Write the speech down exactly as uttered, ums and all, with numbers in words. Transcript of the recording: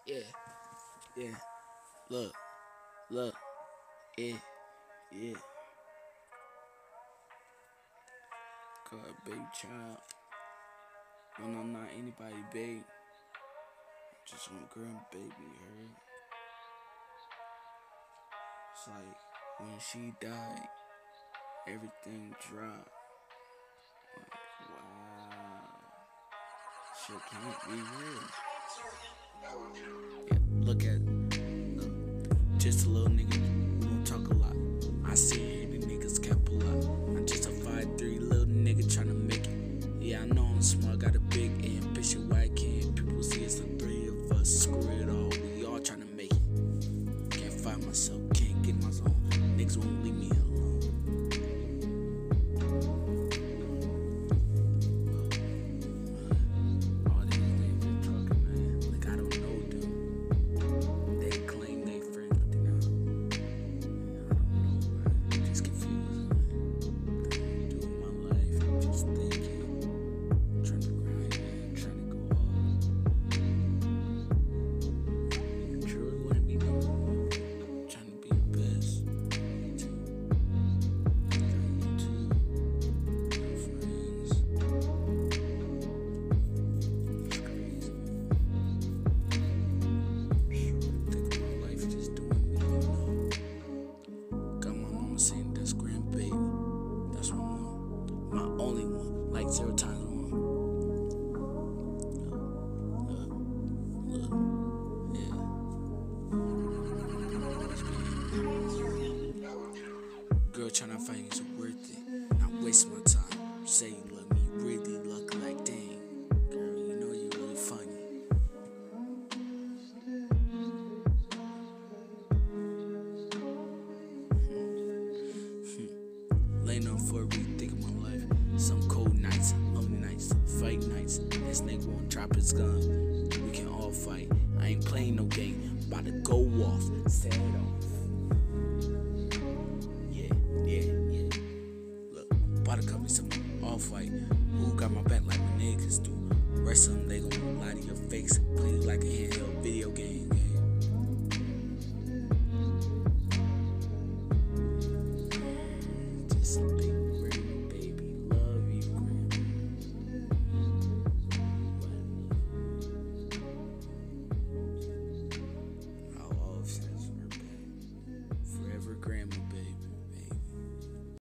Yeah, yeah. Look, look, yeah, yeah. God, baby child. When I'm not anybody, babe. Just one girl, baby, her. It's like when she died, everything dropped. Like, wow, shit can't be real. Yeah, look at, look, just a little nigga. We don't talk a lot. I see the niggas kept a lot. I'm just a five three little nigga tryna make it. Yeah, I know I'm smart, got a big ambition. Why can't people see it's the three of us? Screw it all, we all tryna make it. Can't find myself, can't get my zone. Niggas won't leave me alone. All these niggas talking, man. Like I don't know them. They claim they friends, but they not. I don't know, man. Just confused, man. Doing my life, just thinking, trying to grind, man. Trying to go off. You truly wouldn't be no more. Trying to be the best. Me too. You too. Your friends. It's crazy. Think of my life just doing me, you know. Got my mama saying that's grandbaby. That's my mom. My only one. Like zero times one. Look, look, yeah. Girl tryna find you so worth it. Not waste my time. Say you love me, really look like dang. Girl, you know you really funny. Laying on for a week, think of my life. Some cold nights, lonely nights, fight nights. This nigga won't drop his gun. We can all fight. I ain't playing no game. About to go off. Set it off. Yeah, yeah, yeah. Look, about to come me some all fight. Who got my back like my niggas do? Rest of them, they gon' lie to your face. Play you like a handheld